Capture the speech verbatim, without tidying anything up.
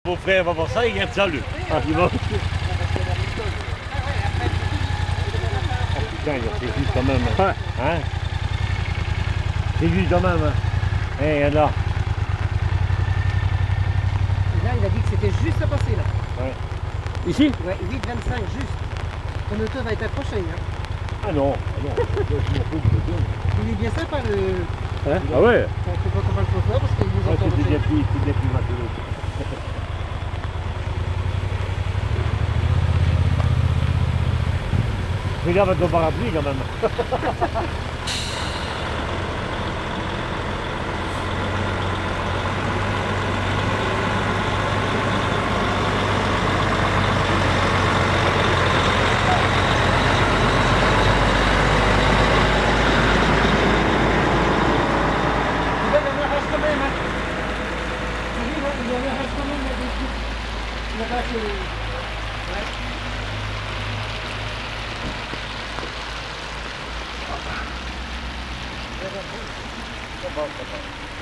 Mon frère va voir ça, il regarde ça lui. Ah, il va. Oh putain, c'est juste quand même. Ouais. Hein? C'est juste quand même. Hein? Eh, regarde là. Et là, il a dit que c'était juste à passer là. Ouais. Ici? Ouais, huit vingt-cinq juste. Ton auto va être accroché. Hein. Ah non, ah non. Je m'en fous de l'auto. Il est bien sympa le. Hein? Ah ouais? On ne sait pas comment le chauffeur parce qu'il nous Ouais, entend. c'est bien plus, c'est bien plus mature. Regarde ton parapluie quand même. Il en arrache quand même. Hein. Tu dis, non, il en arrache quand même. Il y a des trucs. Il arrache les. Ouais. Ça va, ça va.